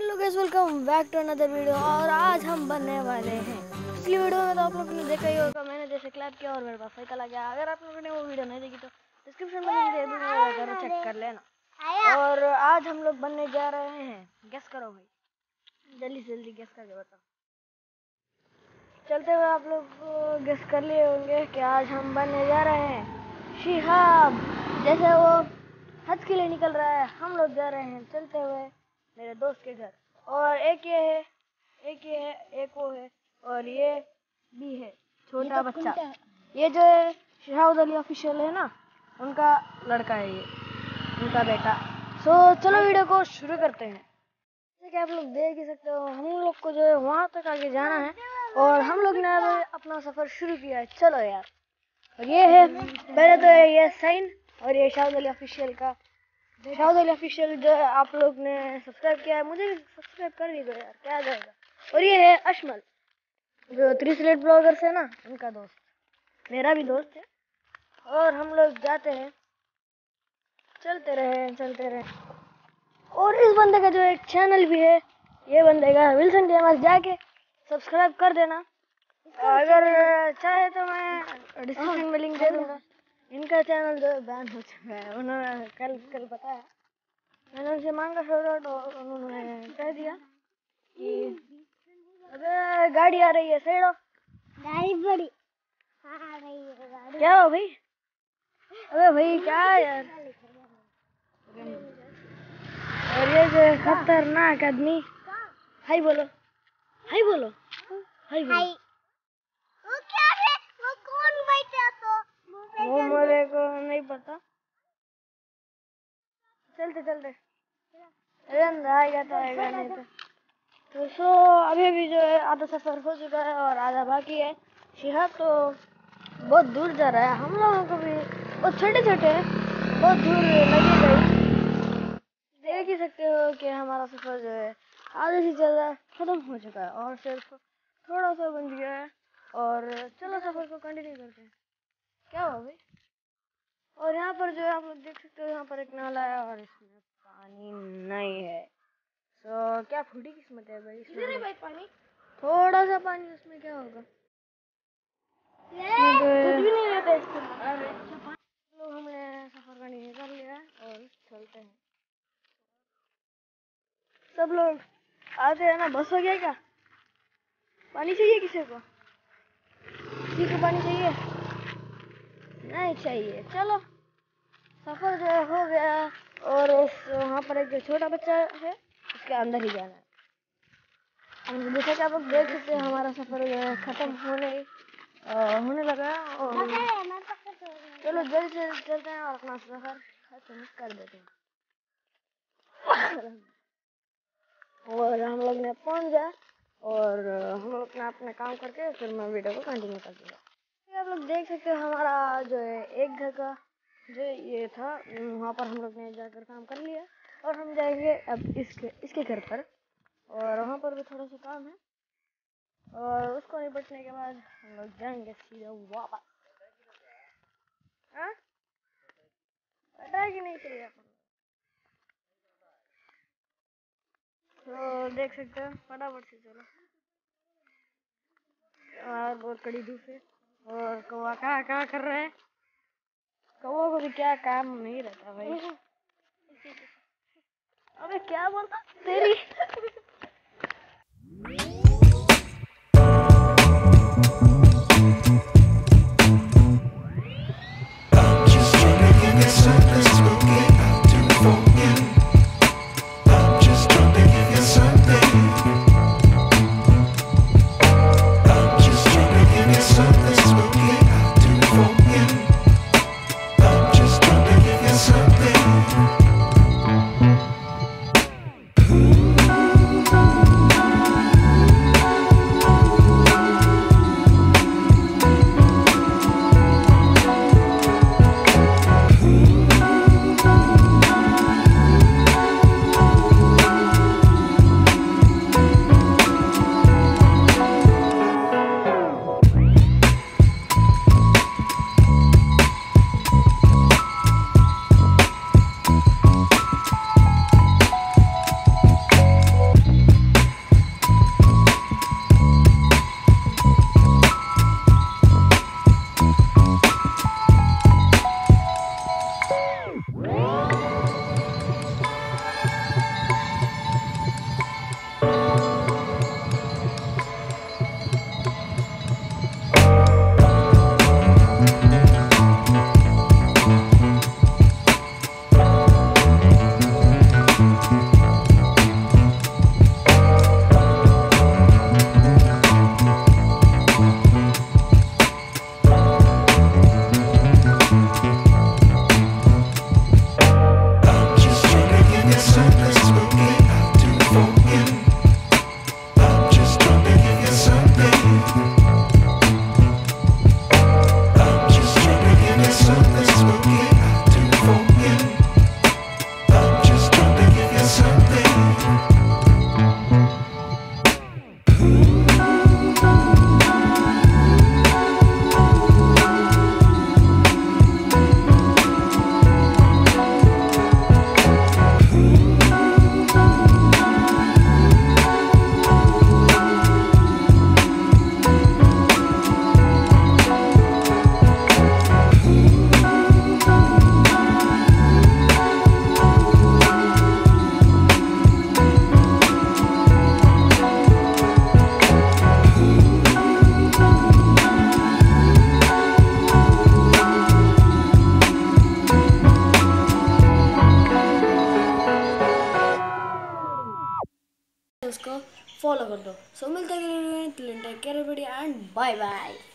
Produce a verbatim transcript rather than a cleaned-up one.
Hello guys, welcome back to another video. और आज हम बनने वाले हैं, पिछली वीडियो में तो आप लोगों ने देखा ही होगा, मैंने जैसे क्लैप किया और मेरे पास साइकिल आ गया। अगर आप लोगों ने वो वीडियो नहीं देखी तो डिस्क्रिप्शन में लिंक दे दूंगा, जाकर चेक कर लेना। और आज हम लोग बनने जा रहे हैं, गेस करो भाई, जल्दी से जल्दी गेस करके बताओ। चलते हुए आप लोग गेस कर लिए होंगे कि आज हम बनने जा रहे हैं शिहाब। जैसे वो हज के लिए निकल रहा है, हम लोग जा रहे हैं चलते हुए मेरे दोस्त के घर। और एक ये है, एक ये है, एक वो है, और ये भी है छोटा बच्चा। ये जो है शिहाब अली ऑफिशियल है ना, उनका लड़का है, ये उनका बेटा। सो चलो वीडियो को शुरू करते हैं। जैसे कि आप लोग देख ही सकते हो, हम लोग को जो है वहाँ तक आगे जाना है और हम लोग ने अब अपना सफर शुरू किया है। चलो यार। और ये है, पहले तो है ये साइन, और ये शिहाब अली ऑफिशियल का, शिहाब अली ऑफिशियल जो है आप लोग ने सब्सक्राइब किया है, मुझे भी सब्सक्राइब कर ही दो यार, क्या जाएगा। और ये है अशमल, जो थ्री स्लेट ब्लॉगर्स है ना, उनका दोस्त, मेरा भी दोस्त है। और हम लोग जाते हैं, चलते रहे चलते रहे। और इस बंदे का जो एक चैनल भी है, ये बंदे का विल्सन गेमर्स, जाके सब्सक्राइब कर देना। अगर चाहे तो मैं डिस्क्रिप्शन में लिंक दे दूंगा। इनका चैनल जो बैन हो चुका है, उन्होंने कल कल बताया, मैंने उनसे मांगा शॉर्ट और उन्होंने कह दिया कि अबे गाड़ी आ रही है, सैडो गाड़ी बड़ी आ रही है गाड़ी। क्या हो भाई? अबे भाई क्या यार। और ये जो खतरनाक आदमी, हाय बोलो, हाय बोलो, हाय बोलो। वो क्या है? वो कौन बैठा? तो वो मेरे को नहीं पता। चलते चलते आएगा तो आएगा, नहीं तो तो सो अभी अभी जो है आधा सफर हो चुका है और आधा बाकी है। शिहाब तो बहुत दूर जा रहा है, हम लोगों को भी बहुत छोटे छोटे बहुत दूर लगेगा ही। देख ही सकते हो कि हमारा सफर जो है आधे से ज़्यादा खत्म हो चुका है और सिर्फ थोड़ा सा बन गया है। और चलो सफर को कंटिन्यू करते हैं। क्या हुआ भाई? और यहाँ पर जो है आप लोग देख सकते हो, यहाँ पर एक नाला है और इसमें पानी नहीं है। तो क्या फूटी किस्मत है भाई, इसमें नहीं भाई पानी, थोड़ा सा पानी, उसमें क्या होगा। कुछ भी नहीं रहता इसमें। लोग हमने सफर कंटिन्यू कर लिया और चलते हैं। सब लोग आते हैं ना, बस हो गया क्या? पानी चाहिए किसी को? किसी को पानी चाहिए? नहीं चाहिए। चलो सफर जो है हो गया। और वहाँ पर एक जो छोटा बच्चा है, उसके अंदर ही जाना है। जैसा कि आप लोग देख सकते हैं, हमारा सफर जो है खत्म होने आ, होने लगा। और चलो जल्द से चलते हैं और अपना सफर खत्म कर देते हैं। और हम लोग ने पहुँच गया और हम लोग अपना अपना काम करके फिर मैं वीडियो को कंटिन्यू कर दूँगा। आप लोग देख सकते हो, हमारा जो है एक घर का जो ये था, वहाँ पर हम लोग ने जाकर काम कर लिया और हम जाएंगे अब इसके इसके घर पर। और वहाँ पर भी थोड़ा सा काम है और उसको निपटने के बाद हम लोग जाएंगे सीधा वापस। हाँ पता है कि नहीं चाहिए अपन, तो देख सकते हो, फटाफट से चलो। और बहुत कड़ी धूप है और कौवा कहाँ कहाँ कर रहे हैं। कौवा को भी क्या काम नहीं रहता भाई। अबे क्या बोलता तेरी। Ooh. उसको फॉलो कर दो। सो मिलते हैं take care everybody and bye bye.